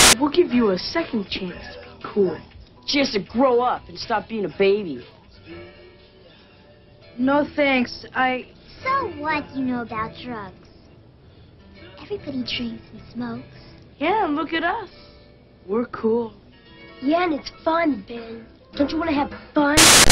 We'll give you a second chance to be cool. Chance to grow up and stop being a baby. No thanks. So what do you know about drugs? Everybody drinks and smokes. Yeah, and look at us. We're cool. Yeah, and it's fun, Ben. Don't you want to have fun?